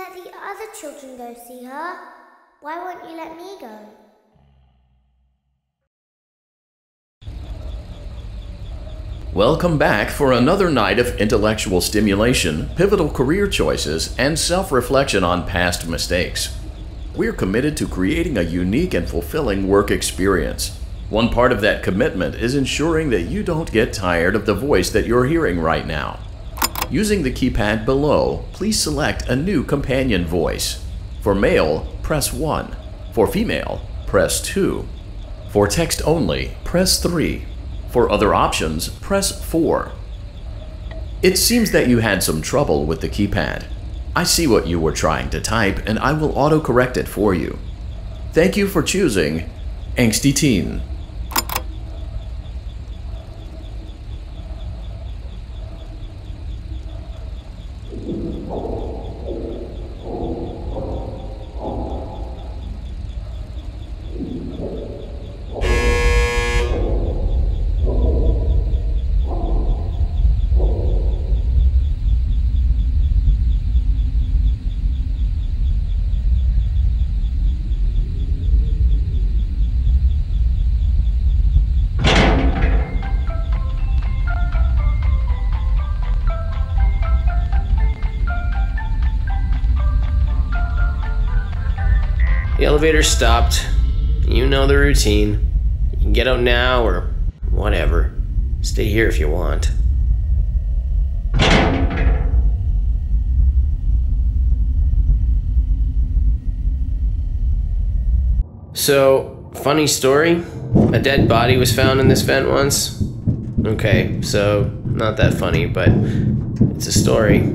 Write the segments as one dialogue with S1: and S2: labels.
S1: let the other children go see her. Why won't you let me go?
S2: Welcome back for another night of intellectual stimulation, pivotal career choices, and self-reflection on past mistakes. We're committed to creating a unique and fulfilling work experience. One part of that commitment is ensuring that you don't get tired of the voice that you're hearing right now. Using the keypad below, please select a new companion voice. For male, press 1. For female, press 2. For text only, press 3. For other options, press 4. It seems that you had some trouble with the keypad. I see what you were trying to type and I will auto-correct it for you. Thank you for choosing Angsty Teen.
S3: The elevator stopped. You know the routine. You can get out now or whatever. Stay here if you want. So, funny story. A dead body was found in this vent once. Okay, so not that funny, but it's a story.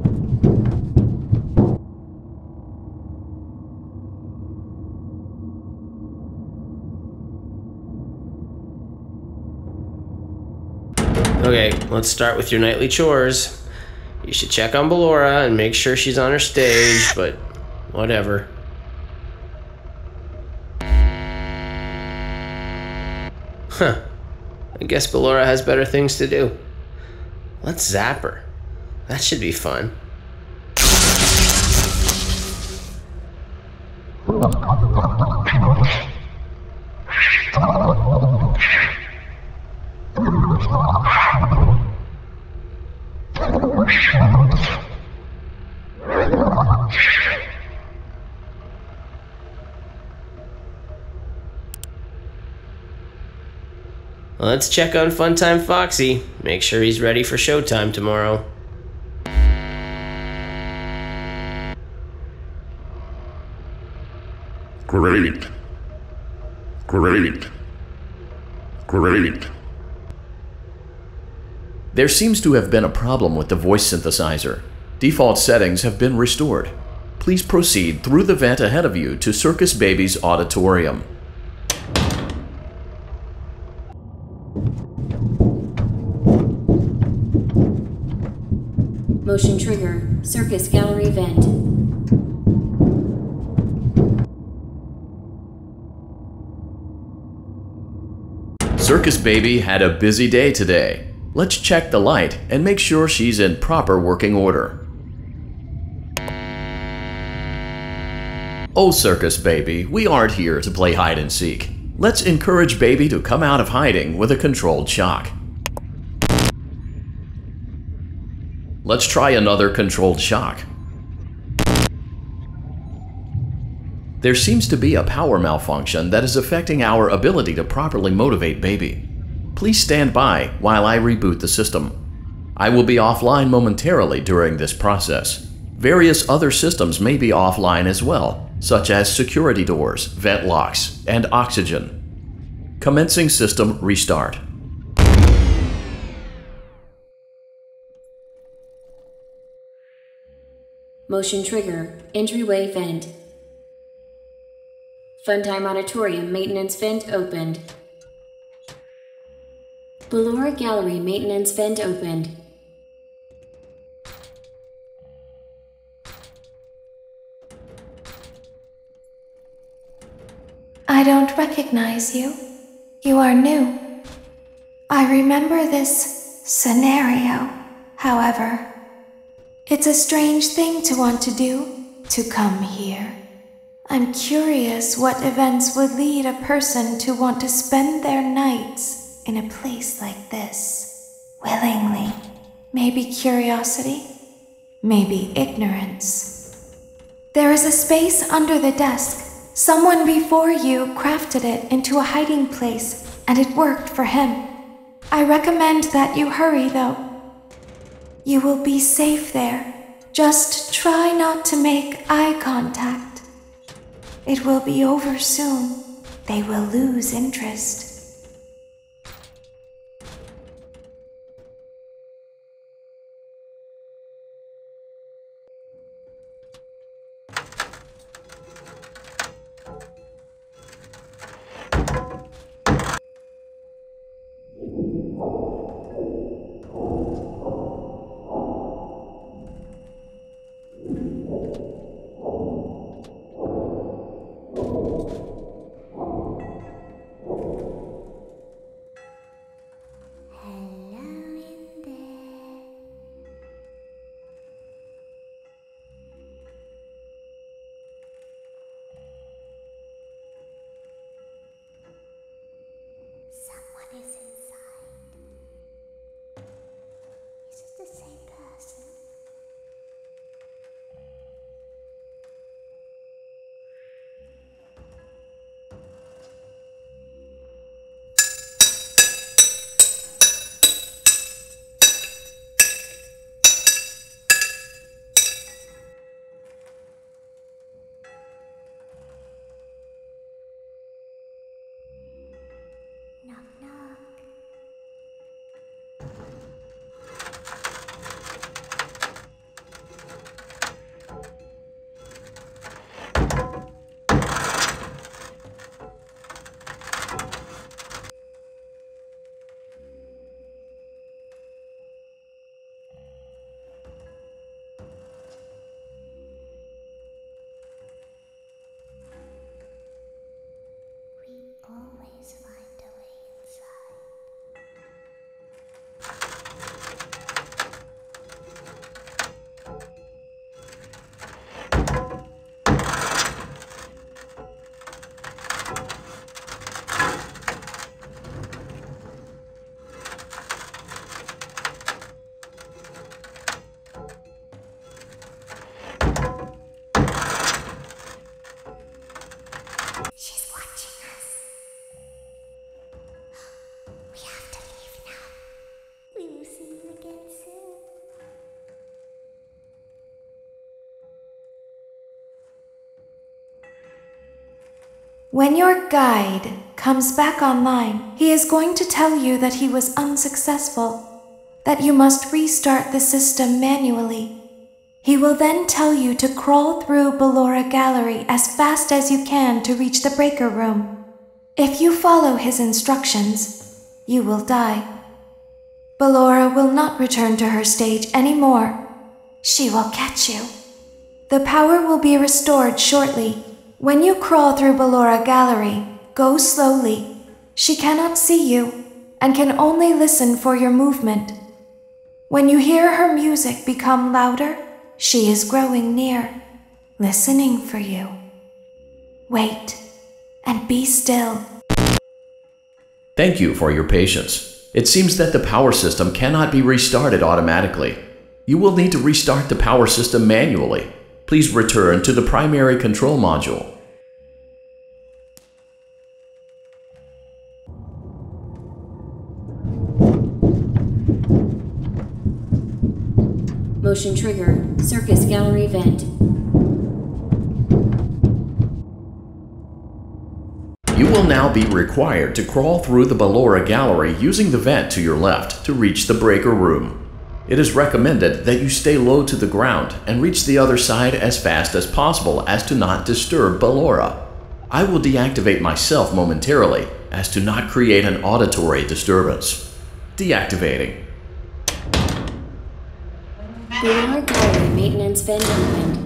S3: Okay, let's start with your nightly chores. You should check on Ballora and make sure she's on her stage, but whatever. Huh. I guess Ballora has better things to do. Let's zap her. That should be fun. Let's check on Funtime Foxy. Make sure he's ready for showtime tomorrow.
S4: Great. Great. Great.
S2: There seems to have been a problem with the voice synthesizer. Default settings have been restored. Please proceed through the vent ahead of you to Circus Baby's auditorium.
S5: Motion trigger, Circus Gallery vent.
S2: Circus Baby had a busy day today. Let's check the light and make sure she's in proper working order. Oh, Circus Baby, we aren't here to play hide and seek. Let's encourage Baby to come out of hiding with a controlled shock. Let's try another controlled shock. There seems to be a power malfunction that is affecting our ability to properly motivate Baby. Please stand by while I reboot the system. I will be offline momentarily during this process. Various other systems may be offline as well, such as security doors, vent locks, and oxygen. Commencing system restart.
S5: Motion trigger, entryway vent. Funtime Auditorium maintenance vent opened. Ballora Gallery maintenance vent opened.
S6: I don't recognize you. You are new. I remember this scenario, however. It's a strange thing to want to do, to come here. I'm curious what events would lead a person to want to spend their nights in a place like this. Willingly. Maybe curiosity, maybe ignorance. There is a space under the desk. Someone before you crafted it into a hiding place, and it worked for him. I recommend that you hurry, though. You will be safe there. Just try not to make eye contact. It will be over soon. They will lose interest.
S1: Someone is inside. Is it the same person? Knock, knock. We always find a way inside. She's watching us. We have to leave now. We will see you again soon.
S6: When your guide comes back online, he is going to tell you that he was unsuccessful, that you must restart the system manually. He will then tell you to crawl through Ballora Gallery as fast as you can to reach the breaker room. If you follow his instructions, you will die. Ballora will not return to her stage anymore. She will catch you. The power will be restored shortly. When you crawl through Ballora Gallery, go slowly. She cannot see you and can only listen for your movement. When you hear her music become louder, she is growing near, listening for you. Wait and be still.
S2: Thank you for your patience. It seems that the power system cannot be restarted automatically. You will need to restart the power system manually. Please return to the primary control module.
S5: Motion trigger. Circus gallery vent.
S2: You will now be required to crawl through the Ballora Gallery using the vent to your left to reach the breaker room. It is recommended that you stay low to the ground and reach the other side as fast as possible as to not disturb Ballora. I will deactivate myself momentarily as to not create an auditory disturbance. Deactivating.
S5: Ballora gallery maintenance vent opened.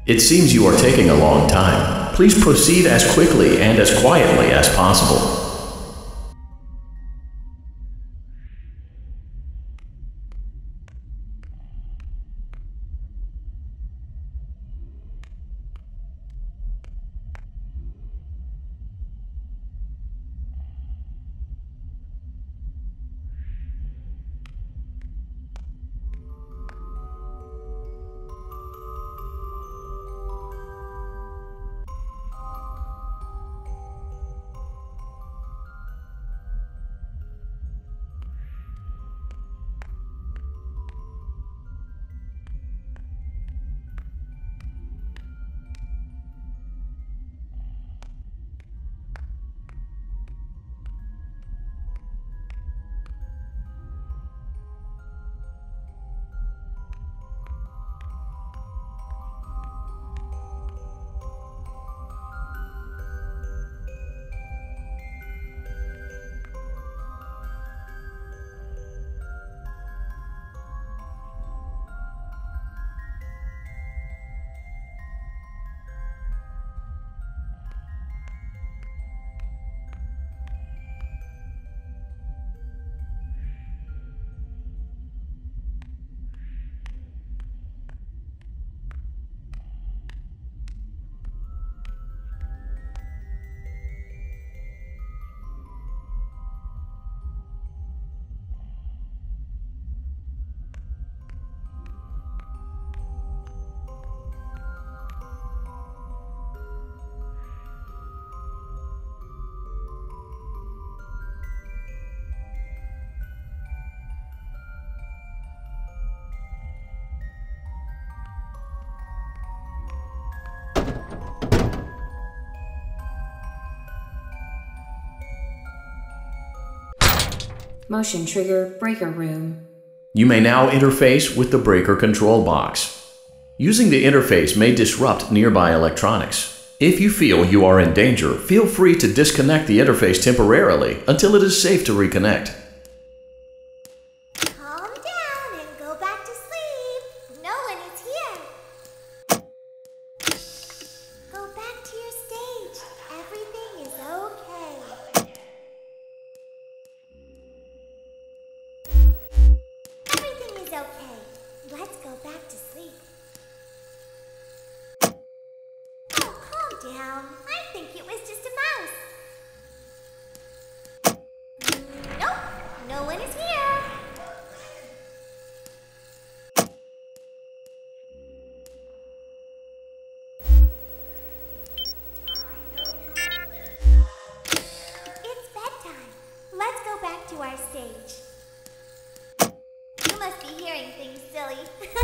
S2: It seems you are taking a long time. Please proceed as quickly and as quietly as possible.
S5: Motion trigger breaker room.
S2: You may now interface with the breaker control box. Using the interface may disrupt nearby electronics. If you feel you are in danger, feel free to disconnect the interface temporarily until it is safe to reconnect.
S1: Calm down and go back to sleep. No one is here. Go back to your stage. Everything is okay. Everything is okay. Let's go back to sleep. Oh, calm down. I think it was just a mouse. Nope, no one is here. It's bedtime. Let's go back to our stage. You must be hearing things, silly.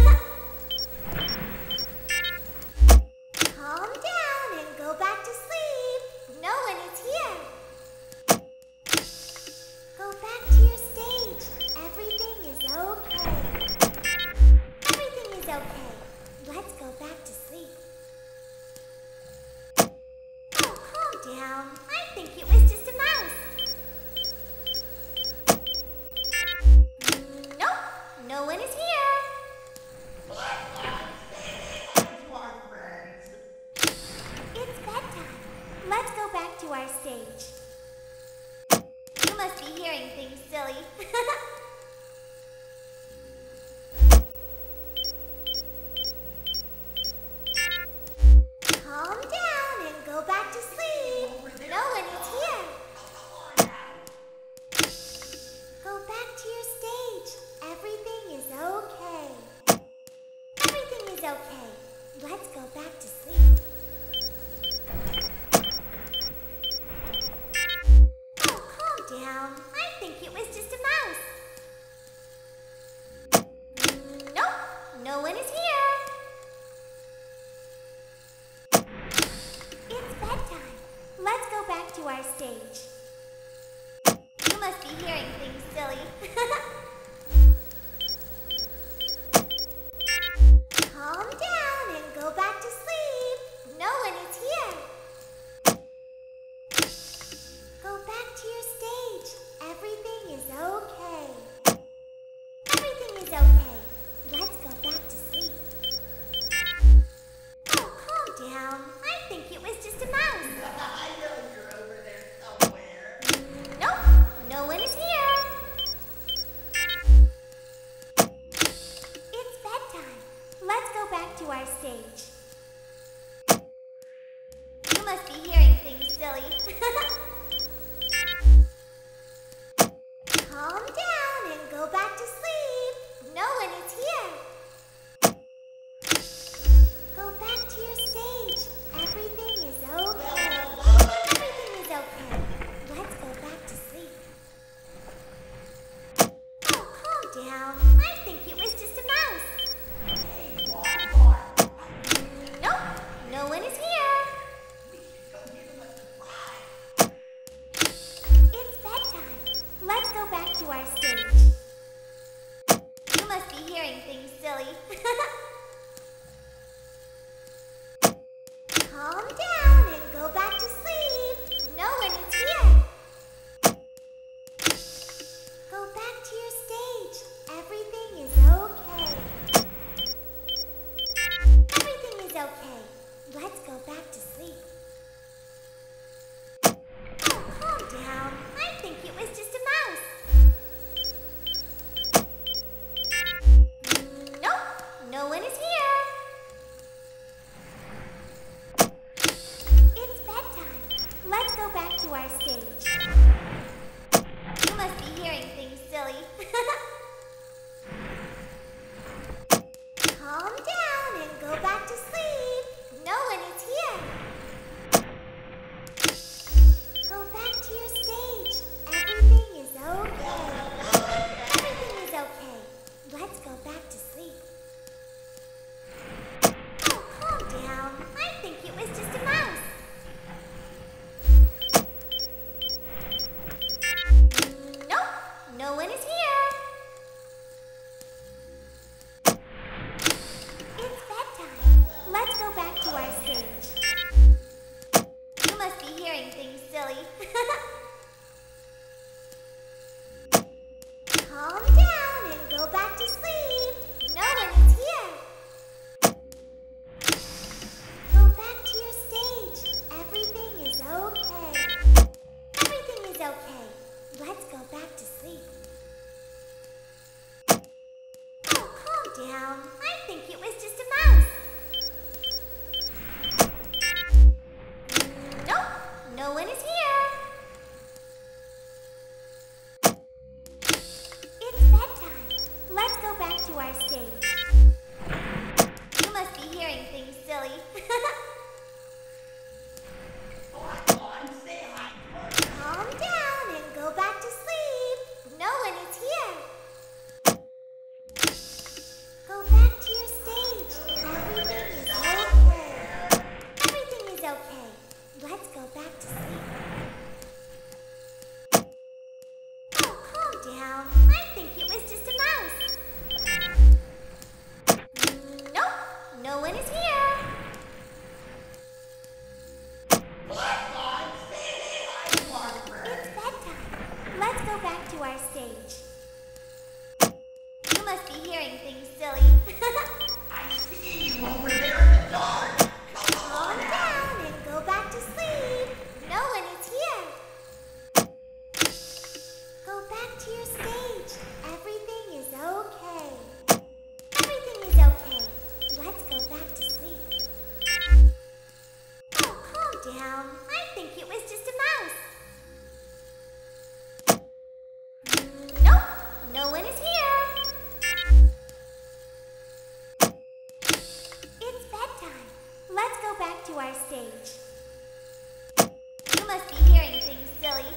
S1: Calm down and go back to sleep. No one is here. Go back to your stage. Everything is okay. Everything is okay. Let's go back to sleep. Oh, calm down. I think it was just a mouse. Nope, no one is here. It's bedtime. Let's go back to our stage. You must be hearing things, silly. Calm down and go back to sleep. No one is here. Go back to your stage. Everything is okay. Everything is okay. Let's go back to sleep. Oh, calm down. I think it was just a mouse. stage. You must be hearing things, silly. Calm down and go back to sleep. No one is here. Go back to your stage. Everything is okay. Everything is okay. Let's go back to sleep. Oh, calm down. I think it was just a mouse. Nope, no one is here. It's bedtime. Let's go back to our stage. You must be hearing things, silly. Calm down and go back to sleep. No one is here. Go back to your stage. Everything is okay. Everything is okay. Let's go back to sleep. Oh, calm down. I think it was just a mouse. Nope, no one is here. It's bedtime. Let's go back to our stage. You must be hearing things, silly. Calm down and go back to sleep. No one is here. Go back to your stage. Everything is okay. Everything is okay. Let's go back to sleep. Oh, calm down. I think it was just a mouse. Nope, no one is here. It's bedtime. Let's go back to our stage. You must be hearing things, silly. Calm down and go back to sleep. No one is here. Go back to your stage. Everything is okay. Everything is okay. Let's go back to sleep. Oh, calm down. I think it was just a mouse. Nope, no one is here. It's bedtime. Let's go back to our stage. You must be hearing things, silly. Calm down and go back to sleep. No one is here. Go back to your stage. Everything is okay. Everything is okay. Let's go back to sleep. Oh, calm down. I think it was just a mouse. Nope, no one is here. It's bedtime. Let's go back to our stage. You must be hearing things, silly. Calm down and go back to sleep. No one is here. Go back to your stage. Everything is okay. Everything is okay. Let's go back to sleep. Oh, calm down. I think it was just a mouse. Nope, no one is here. It's bedtime. Let's go back to our stage. You must be hearing things, silly.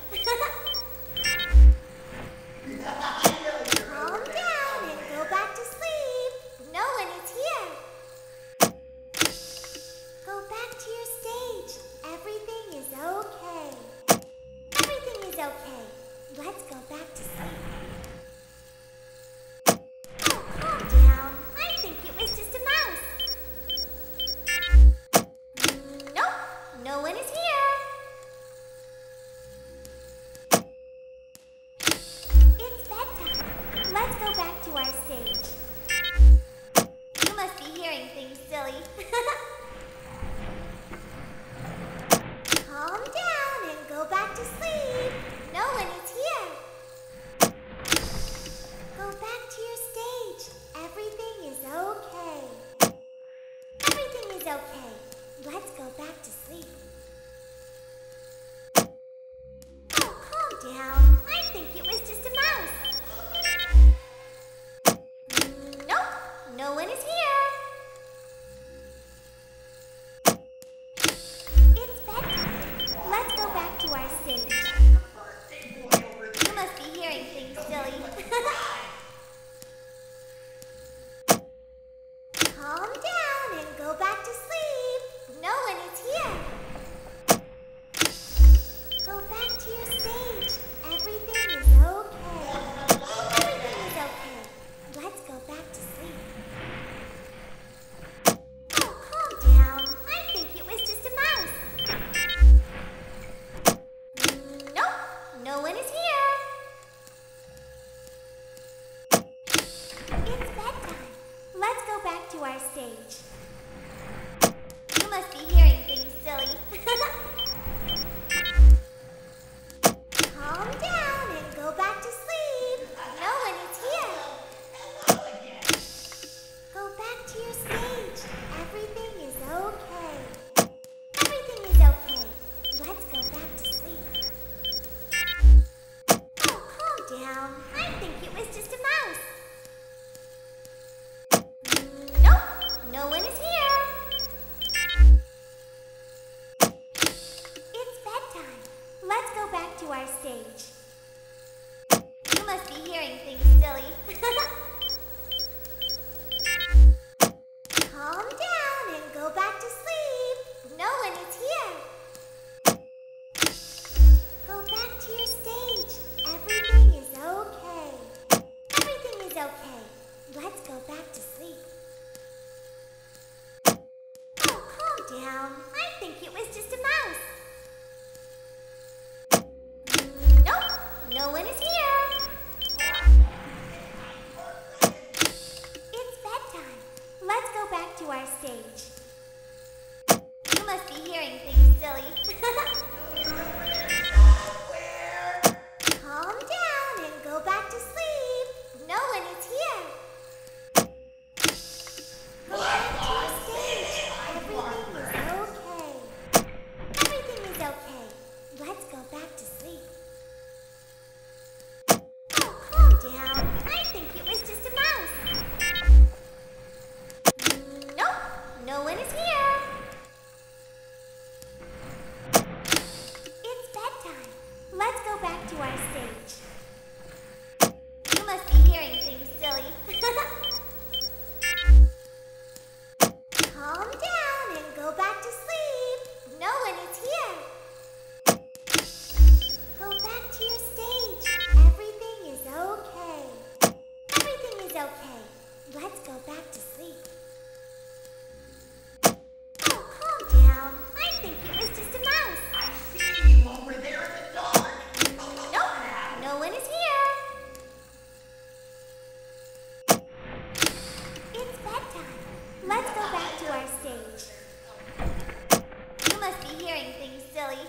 S1: Calm down and go back to sleep. No one is here. Go back to your stage. Everything is okay. Everything is okay. Let's go back to sleep. Oh, calm down. I think it was just a mouse. Nope, no one is here. It's bedtime. Let's go back to our stage. You must be hearing things, silly. Calm down and go back to sleep. No one is here. Go back to your stage. Everything is okay. Everything is okay. Let's go back to sleep. Oh, calm down. I think it was just a mouse. Nope, no one is here. It's bedtime. Let's go back to our stage. You must be hearing things, silly. Calm down and go back to sleep. No one is here. Go back to your stage. Everything is okay. Everything is okay. Let's go back to sleep. Oh, calm down. I think it was just a mouse. Nope, no one is here. It's bedtime. Let's go back to our stage. You must be hearing things, silly. Calm down and go back to sleep. No one is here. Go back to your stage. Everything is okay. Everything is okay. Let's go back to sleep. Oh, calm down. I think it was just a mouse. Nope, no one is here. It's bedtime. Let's go back to our stage. You must be hearing things, silly. Calm down and go back to sleep. No one is here. Go back to your stage. Everything is okay. Everything is okay. Let's go back to sleep. Oh, calm down. I think it was just a mouse. Nope, no one is here. It's bedtime. Let's go back to our stage. You must be hearing things, silly. Calm down and go back to sleep. No one is here. Go back to your stage. Everything is okay. Everything is okay. Let's go back to sleep. Oh, calm down. I think it was just a mouse. Nope, no one is here. It's bedtime. Let's go back to our stage. You must be hearing things, silly. Calm down and go back to sleep. No one is here. Go back to your stage. Everything is okay. Everything is okay. Let's go back to sleep. Oh, calm down. I think it was just a mouse.
S7: I see you over there in the dark.
S1: Nope, no one is here. It's bedtime. Let's go back to our stage. You must be hearing things, silly.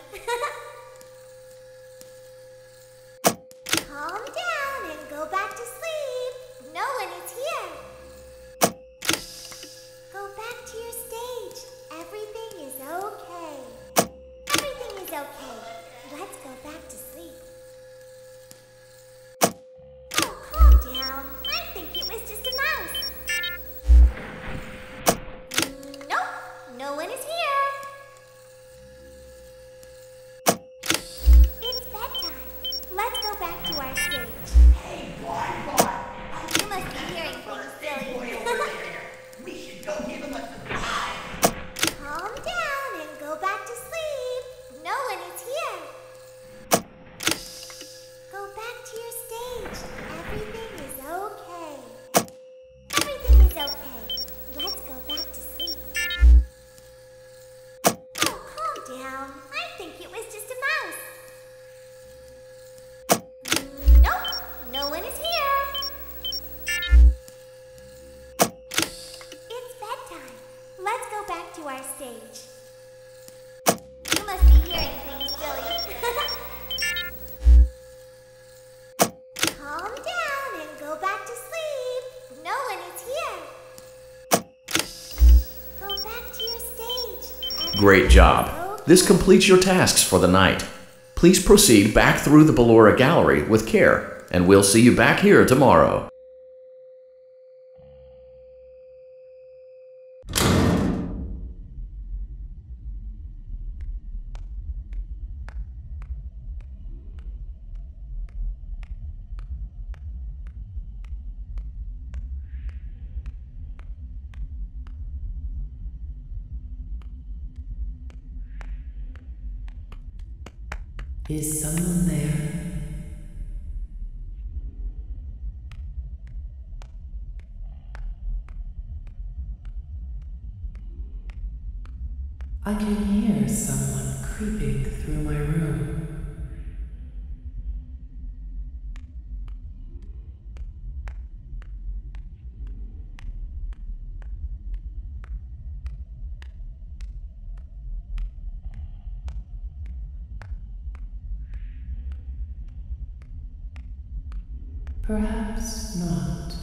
S1: Calm down and go back to sleep. No one is here. Go back to your stage. Everything is okay. Everything is okay. Let's go back to sleep. Oh, calm down. I think it was just a mouse. Nope, no one is here. It's bedtime. Let's go back to our stage.
S7: Hey, boy.
S1: You must be hearing things, silly.
S7: We should go give him a surprise.
S1: Calm down and go back to sleep. No one is here. Go back to your stage. Everything is okay. Everything is okay. Let's go back to sleep. Oh, calm down. I think it was just a mouse. Nope, no one is here. It's bedtime. Let's go back to our stage. You must be hearing things, silly. Calm down and go back to sleep. No one is here. Go back to your
S2: Great job. This completes your tasks for the night. Please proceed back through the Ballora Gallery with care, and we'll see you back here tomorrow.
S8: Is someone there? I can hear someone creeping through my room. Perhaps not.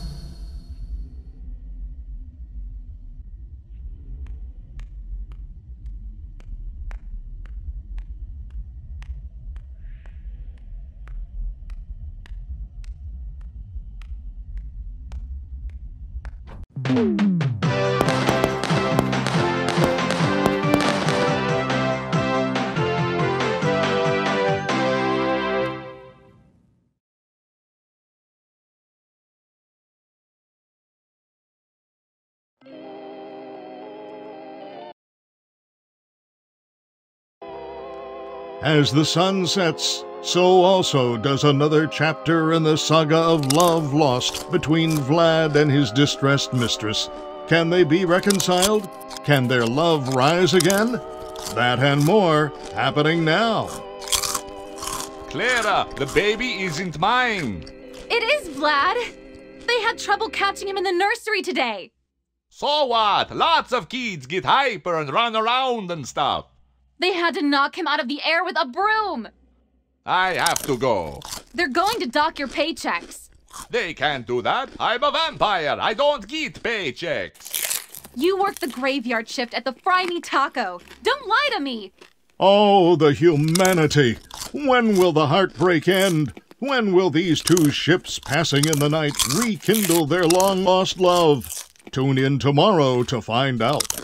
S9: As the sun sets, so also does another chapter in the saga of love lost between Vlad and his distressed mistress. Can they be reconciled? Can their love rise again? That and more happening now.
S10: Clara, the baby isn't mine.
S11: It is, Vlad. They had trouble catching him in the nursery today.
S10: So what? Lots of kids get hyper and run around and stuff.
S11: They had to knock him out of the air with a broom.
S10: I have to go.
S11: They're going to dock your paychecks.
S10: They can't do that. I'm a vampire. I don't get paychecks.
S11: You work the graveyard shift at the Fry Me Taco. Don't lie to me.
S9: Oh, the humanity! When will the heartbreak end? When will these two ships passing in the night rekindle their long-lost love? Tune in tomorrow to find out.